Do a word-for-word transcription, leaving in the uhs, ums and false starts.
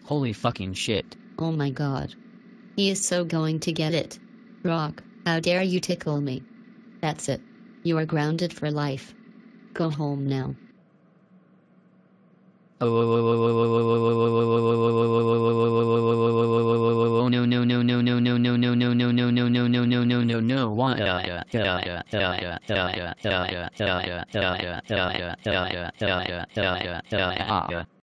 Holy fucking shit. Oh my god. He is so going to get it. Rock, how dare you tickle me? That's it. You are grounded for life. Go home now. Oh no no no no no no no no no no no no no no no no no no what